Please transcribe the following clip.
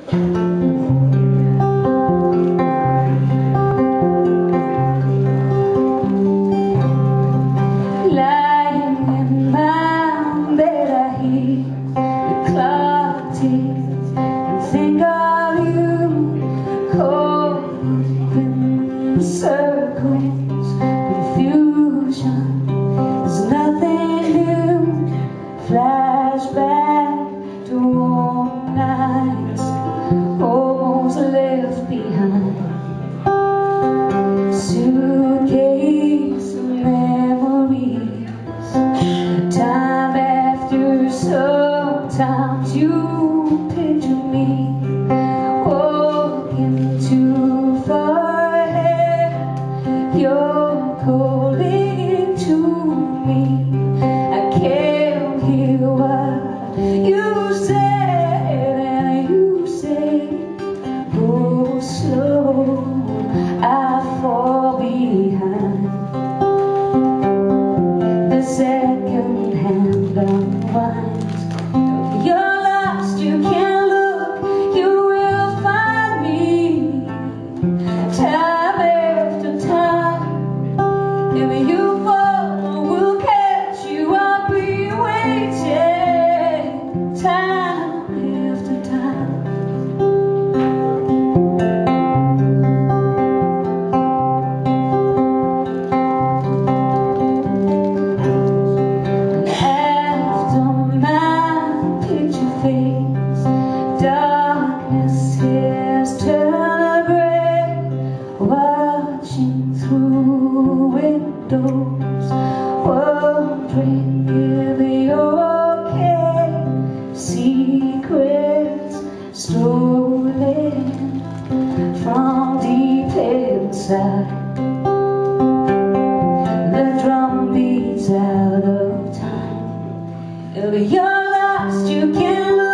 Circles, confusion, there's nothing new. Flashback to warm nights, almost left behind. Suitcase of memories, time after sometimes you picture me walking too far. You're calling to me. I can't hear what you said, and you say, go slow, I fall behind. The second hand unwinds. You're lost, you can't look, you will find me. Time after time, if you fall, we'll catch you. I'll be waiting, time after time. After my picture fades, darkness has turned gray. Watching through windows, wondering if you're okay. Secrets stolen from deep inside. The drum beats out of time. If you're lost, you can look.